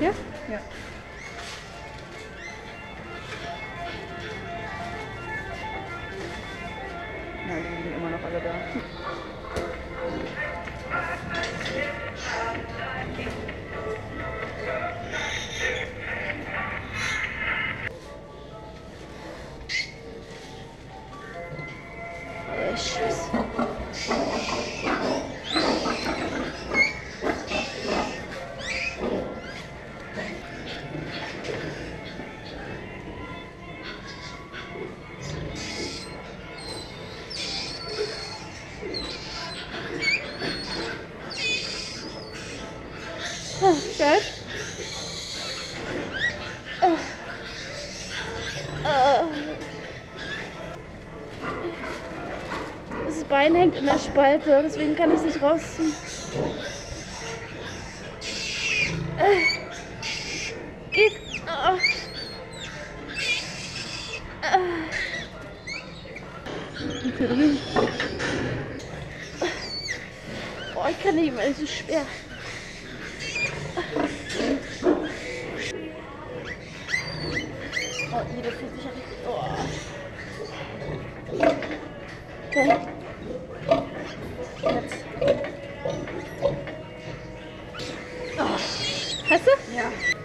Ja? Ja. Nein, die liegen immer noch alle da. Scheiße. Geil. Das Bein hängt in der Spalte, deswegen kann ich es nicht rausziehen. Geht. Oh, ich kann nicht mehr, es ist so schwer. Oh, das fühlt sich ja richtig. Oh. Okay. Jetzt. Oh. Hast du? Ja.